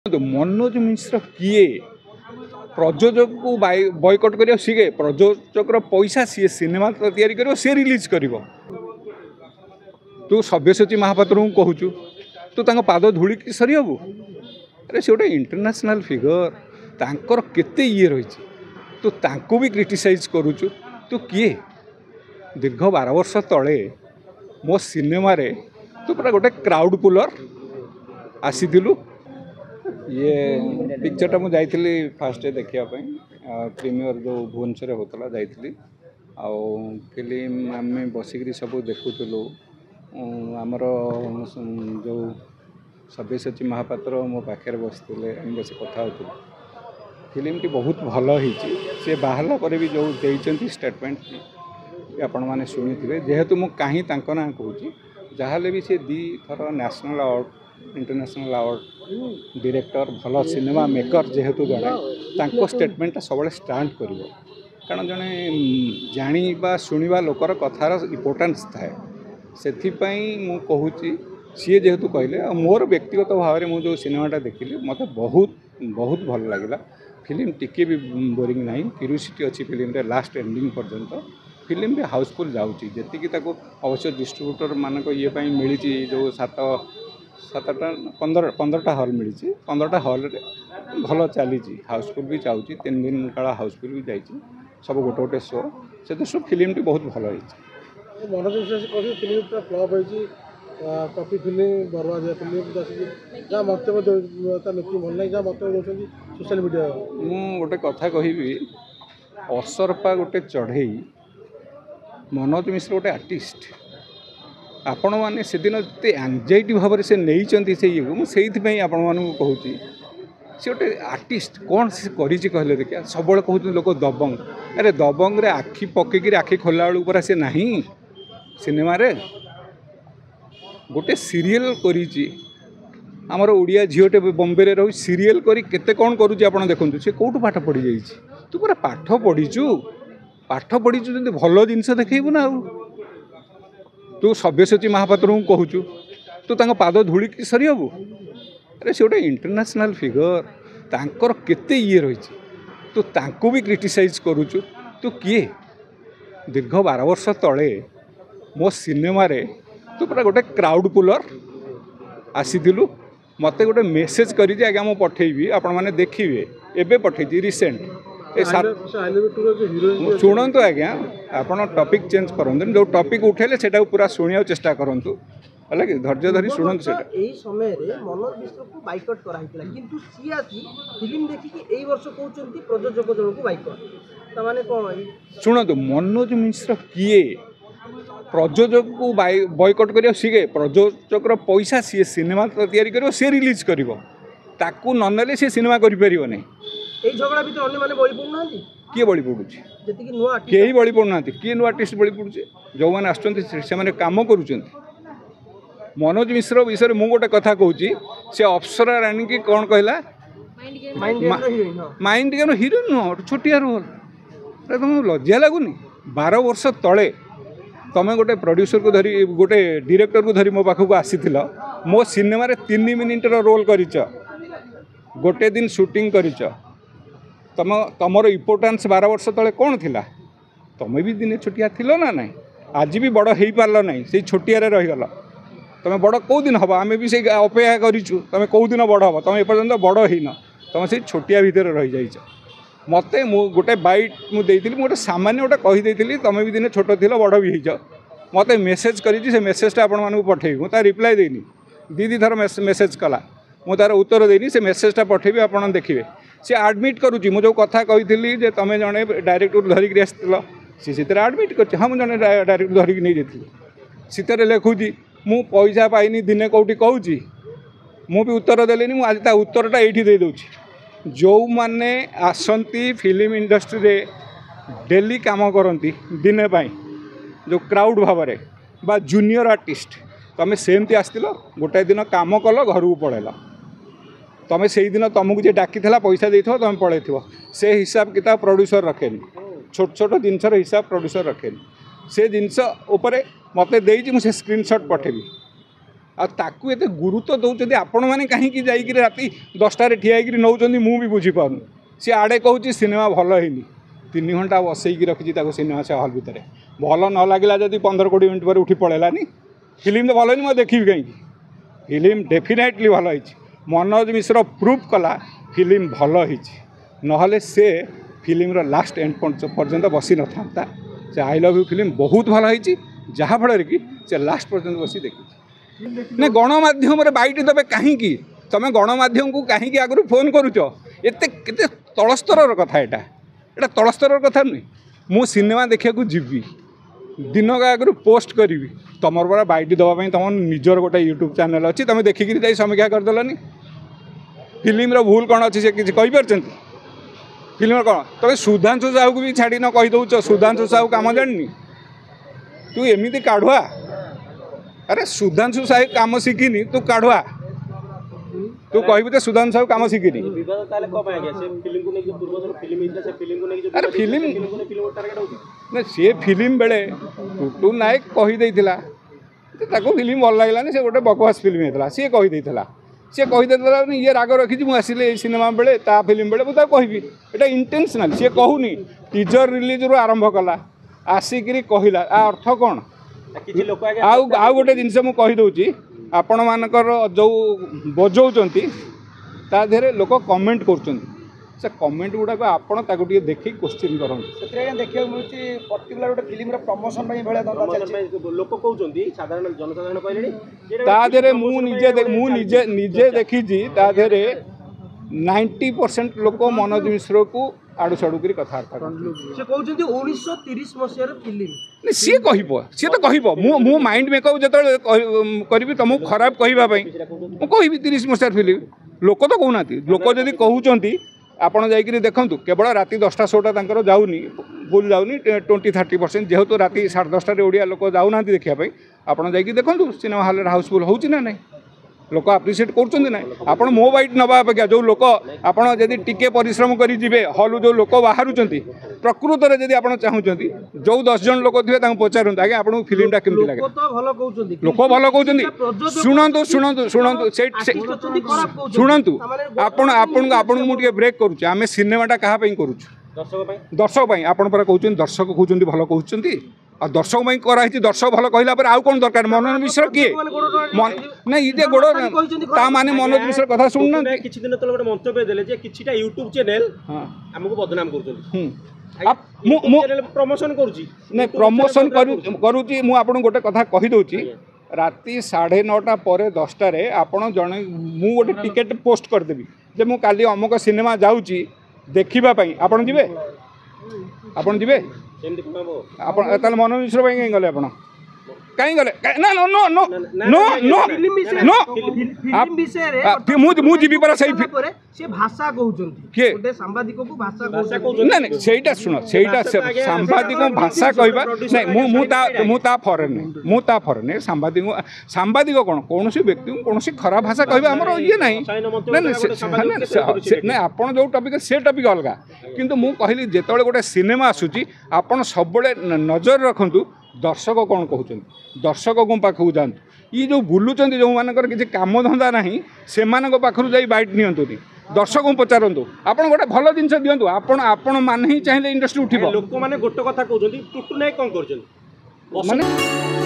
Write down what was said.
तो मनोज मिश्र किए प्रयोजक को बॉयकट कर सी प्रयोजक पैसा सी सिनेमा तैयारी कर सी रिलीज कर तू सब्यसाची महापात्र को कहूँ तू तांको पाद धूली सरी हबू अरे से गोटे इंटरनेशनल फिगर तांकर केते ये रही तू तांको भी क्रिटिसाइज करुचु तू किए दीर्घ 12 वर्ष तले मो सिनेमा रे तू पूरा गोटे क्राउड पुलर आसीलु ये पिक्चरटा मुझे जाइली फास्ट देखापी प्रीमियर जो भुवनेश्वर होता जाइली फिल्म आम बसिक सब देखुलु आमर जो सब्यसाची महापात्र मो पाखे बसते बस कथा हो फिल्म टी बहुत भल सी बाहर पर भी जो देती स्टेटमेंट आपण मैंने शुणी थे जेहेतु मुझे कहीं ना कहूँ जहाँ भी सी दी थर national award international award director भल सिनेमा मेकर जेहेतु जड़े स्टेटमेंट सब स्टांड कर कारण जड़े जाना शुणा लोकर कथार इम्पोर्टेंस थाए से कहूँ सी जेहेतु कहले मोर व्यक्तिगत भाव में मुझे सिनेमाटा देखिली मत बहुत बहुत भल लगे फिल्म टिके भी बोरिंग ना क्यूरियोसिटी अच्छी फिल्म रे लास्ट एंडिंग पर्यंत फिल्म भी हाउसफुल जाऊँगी जी अवश्य डिस्ट्रीब्यूटर मानक ये मिली जो 15टा हॉल मिली 15टा हॉल भल चली हाउसफुल भी जाऊँगी 3 दिन काल हाउसफुल भी जाइए सब गोटे गोटे शो से दृष्टि फिल्म टी बहुत भल कॉपी फिल्म बर्बाद फिल्म जहाँ मत भल ना जहाँ मत सोशल मीडिया मु गोटे कथा कहि असरपा गोटे चढ़ई मनोज मिश्र गोटे आर्टिस्ट आपण मैंने से दिन एते एंजाइटी भाव से नहीं से ये मुझे आपण मानू कहूँ सी गोटे आर्टिस्ट कौन से कहले देखिए सब कहते लोक दबंग अरे दबंग रे आखि पकईकि आखि खोला बेलू पूरा सी ना सिनेमा रे गोटे सीरियल करी आमर ओडिया झीटे बम्बे रे रही सीरियल करी केते कौन करुच्ची आप देखूँ सी कौटू पाठ पढ़ी जाइए तू पूरा पाठ पढ़ीचु जब भल जिनस देखू ना तू सब्यसाची महापात्र को कहूँ तू तांको पाद धूली सरी हबू अरे से गोटे इंटरनेशनल फिगर तांकर केते ये रही तू तांको भी क्रिटिसाइज करुचु तू किए दीर्घ 12 वर्ष तले मो सिनेमा रे तू पूरा गोटे क्राउड पुलर आसीलु मत गोटे मेसेज करी आज्ञा मुझे पठेबी आपण मैंने देखिए एबे पठेजी रिसेंट शुणु आज्ञा आप टॉपिक चेंज करूँ जो टॉपिक उठेले से पूरा शुणा चेष्टा करूँ है कि धैर्य धरी शुणु समय मनोज मिश्र को बाइकट कराइला किंतु सी आसी फिल्म देखिकी एई वर्ष कहउचंती प्रयोजक जन को बाइकट तमाने कोन शुणु मनोज मिश्र किए प्रयोजक को बॉयकट कर सी प्रयोजक पैसा सी सिनेमा तैयारी कर सी रिलीज कर ताकू ननेले सी सिनेमा कर पारिबो नै एई झगड़ा भी तो अन्य माने बळी पडु नांती किए बळी पडुची जति कि नुवा केही बळी पडु नांती किए नुवा आर्टिस्ट बळी पडुची जो माने आछंती से माने काम करूचंती मनोज मिश्र विषय मु गोटे कथा कहूँ से अप्सरा रानी की कौन कहला माइंड गेम हिरोइन नुह छोटिया रोल तुम लज्जा लगुनि 12 वर्ष तले तुम गोटे प्रोड्यूसर को धरी गोटे डायरेक्टर को धरी मो पाखक आसी मो सिनेमा रे 3 मिनिटर रोल करिच गोटे दिन शूटिंग करिच तुमर इम्पोर्टेंस 12 वर्ष तले कौन थिला तुम भी दिने छोटिया थिलो ना नहीं आज भी बड़ हो पारल ना से छोटिया रहीगल तुम बड़ कौ दिन हम आम भी से अपेक्षा करूँ तुम कौ दिन बड़ हम तुम एपर्यंत बड़ हो तुम से छोटिया भितर रही जाइछ मत गोटे बैट मुझे गोटे सामान्य गोटे कहीदेली तुम भी दिन छोट थी बड़ भी हो मत मेसेज करी मेसेजटा आपको पठेबी मुझे रिप्लाई देनी दी थर मेसेज कला मुझे तार उत्तर देनी से मेसेजटा पठेबी आप देखिए सी आडमिट करुच्ची मुझे जो कथा कही तुम जड़े डायरेक्टर धरिक आसी सी आडमिट कर हाँ मुझे डायरेक्टर धरिक नहीं जाती सीतर लिखुची मु पैसा पाइनी दिने कौटी कहूँ मु भी उत्तर देलेनी मु आज ता उत्तरटा ये दे दूँ जो मैंने आसंती फिल्म इंडस्ट्री रे डेली काम करती दिने पाई जो क्राउड भाव में बा जूनियर आर्टिस्ट तुम सेमती आसतिल गोटाए दिन काम कल घर को पड़ेल तुम से दिन तुमको जे डाकी पैसा दे तुम पलि से हिसाब किताब प्रोड्यूसर रखेनी छोट छोट जिनसर हिसाब प्रोड्यूसर रखेनी से जिनस मत मुझे स्क्रीनशॉट पठेबी ताकू एते गुरुत्व दौरान आपण मैंने कहीं जाकि राति 10टार ठिया नौकरी मु भी बुझीपार सी आड़े कहूँ सिनेमा भल है 3 घंटा बसईकी रखी सिनेमा से हल भितर भल न लगला जब 15-20 मिनट पर उठी पड़ेलानी फिल्म तो भल है मैं देखी कहीं फिल्म डेफिनेटली भल है मनोज मिश्र प्रूफ कला फिल्म भल है से फिल्म लास्ट एंड पर्यंत बसी न था से आई लव यू फिल्म बहुत भल है जहाँफल कि से लास्ट पर्यंत बसी देखी ना गणमाध्यम बैठ देवे कहीं तुम गणमाध्यम को कहीं आगु फोन करुच एत के तलस्तर कथा यहाँ तलस्तर कथा नुहे मु सिनेमा देखा जीवी दिन आगु पोस्ट करी तुम पूरा बैठ देवाई तुम निजर गोटे यूट्यूब चैनल अच्छी तुम देखिकी जाई समीक्षा करदेलनि फिल्म भूल कौन अच्छी से किसी कहीपर फिल्म कौन तुम सुधांशु साहू को भी छाड़ी न कहीदौच सुधांशु साहू काम जानी तू एमती काढ़ुआ अरे सुधांशु साहू काम शिखिनी तू काढ़ुआ तू कहबी तो सुधांशु साहू काम शिखिनी अरे फिल्म ना सी फिल्म बेले टुटू नायक कहीदे फिल्म भल लगलानी से गोटे बकवास फिल्म होता सी कहीदे सी कहीदे ये राग रखी मुझे सिनेमा बेले ता फिल्म बेले मुझे कहबी यहाँ इंटेंशनल सी कहूनी टीजर रिलीज रू आरंभ कला आसिकी कहला अर्थ कौन आउ गोटे जिनस मुझे आपण मानकर जो बजाऊँच ता देहरे लोक कमेंट कर कमेंट गुड़ाक आपड़ देखिए क्वेश्चन करें देखा मिलूँ पर्टिकुलर गोटे फिल्म प्रमोशन लोक कहते साधारण जनसाधारण कहले मुझे देखी ताधे 90% लोक मनोज मिश्र को आड़ू साड़ू कर कथबार्ता से कहते 1930 मसीहार फिल्म सी सी तो कह मो माइंड मेकअप जो करी तुमको खराब कहवाई मुझे 30 मसीहार फिल्म लोक तो कहना लोक जदि कहते आपड़ जाकि देखूँ केवल राति 10टा शोटा तक जाऊनी भूल जाऊनी 20-30% जेहेतु राति 10:30 ओडिया लोक जाऊना देखापी आपड़ जाकि देखूँ सिनेमा हॉल हाउसफुल होची ना नहीं लोक आप्रिसीएट कर आप मो बैठ नवा अपेक्षा जो लोक आपड़ टिके परिश्रम करेंगे हल जो लोक बाहर प्रकृत में जब आप चाहते जो 10 जन लोक थे पचारूँ आगे आपको फिल्मटा केमती लगे लोक भल कहते शुणु शुणु शुणु शुणु आपन मुझे ब्रेक करुचे आम सिनेमाटा क्या करुँ दर्शक आप कहते दर्शक कहते भल कहते आ दर्शक कराई दर्शक भल कहला आउ कौन दरकार मनोज मिश्र किए ना ये गोड़ ता माने मनोज मिश्र कथा शुणुना किछि दिन तले गोटे मंतव्य देले जे किछिटा यूट्यूब चैनल हमको बदनाम करछन प्रमोशन करूची नहीं प्रमोशन करूची मु आपन गोटे कथा कहि दउची राति 9:30 पर 10टार आपड़ जड़े मु गोटे टिकेट पोस्ट करदेवी जे मु काली अमुक सिनेमा जाऊँगी देखा आपड़ जी आपड़ जी आप मनोज मिश्र कहीं गले आप कहीं गले ना no no no no no no मु जीवी पर से भाषा कहउछन्ती सांबादिक को भाषा कहउछन्ती ना नहीं सेटा सुनो सेटा सांबादिक भाषा कहबा नहीं मुता फॉरेन सांबादिक कौन कौन व्यक्ति कौन खराब भाषा कहबा हमर ये नहीं नहीं आपन जो टॉपिक से टॉपिक अलग किंतु मु कहली जेतबेले गोटे सिनेमा आसुची आपन सब नजर रखंतु दर्शक कौन कहते दर्शक को पाखक जातु ये जो बुलूँ जो मानकर किसी काम धंदा ना से पाखु जा बैठ नि दर्शक को पचारतु आप गोटे भल जिन दिंतु आपण मैंने ही चाहिए इंडस्ट्री उठिब लोक मैंने गोटे कथा कहते टुटू नायक कौन कर